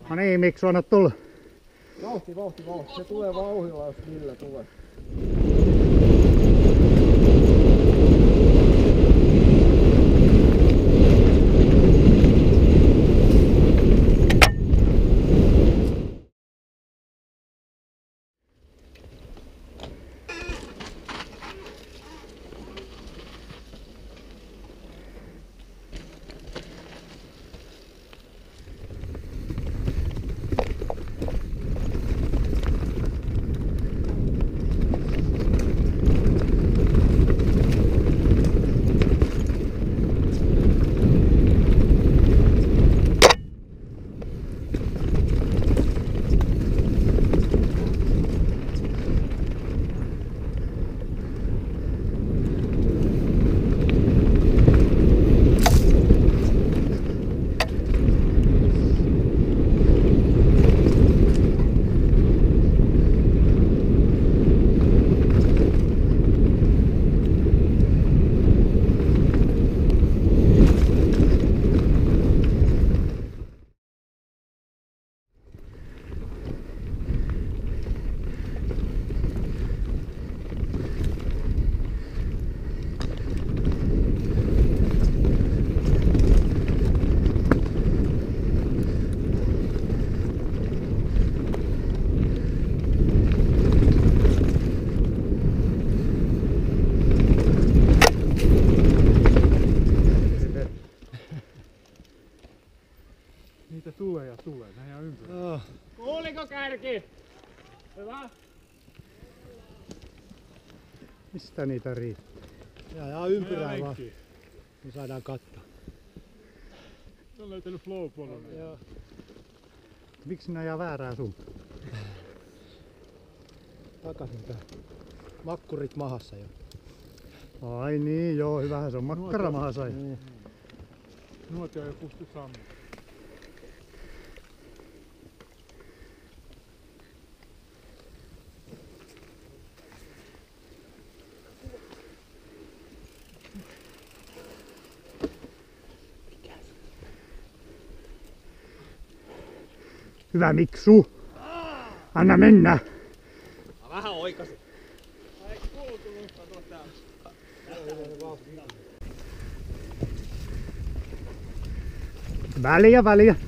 No niin, Miksu, anna tulla. Vauhti. Se tulee vauhdilla, jos millä tulee. Niitä tulee ja tulee, näin ihan ympärillä. Kuuliko kärki? Hyvä. Mistä niitä riittää? Ja ympyrää vaan, niin saadaan katsoa. Se on löytänyt flow-polun. Joo. Miksi ne ajaa väärää suuntaan? Takaisin tähän. Makkurit mahassa jo. Ai niin, joo, hyvähän se on makkaramaha sai. Nuotio ei pysty sammumaan. Hyvä Miksu! Anna mennä! Vähän oikasin. Väliä.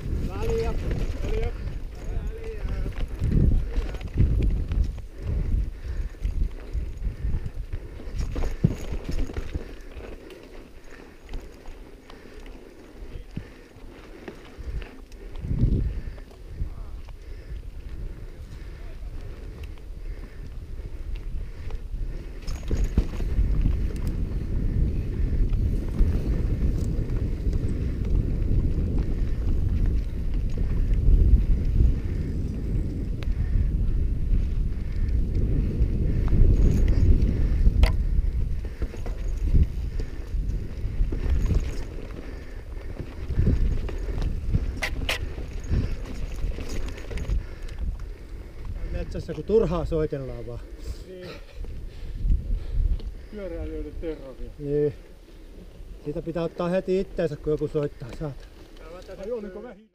Metsässä kun turhaa soitellaan vaan. Niin. Pyöräilijöiden terroria. Niin. Siitä pitää ottaa heti itteensä kun joku soittaa. Saat. Ai oliko vähän?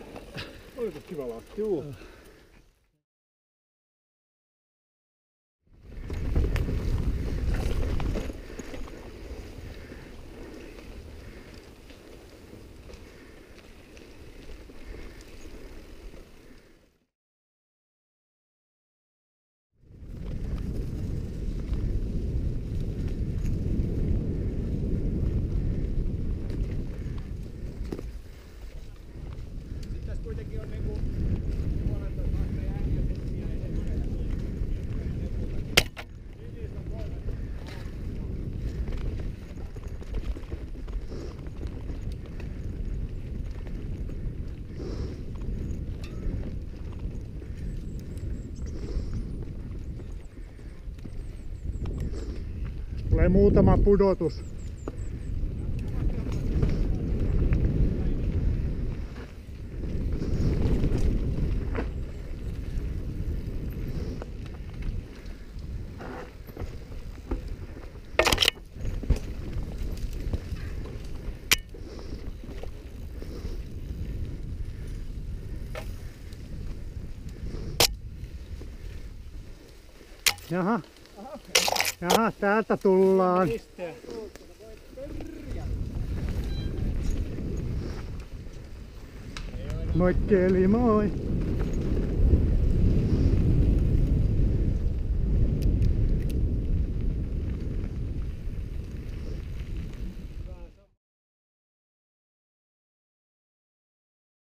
Oliko kiva laakki? Juu. sai muutama pudotus. Jaha. Jaha, täältä tullaan. Moikkeli moi.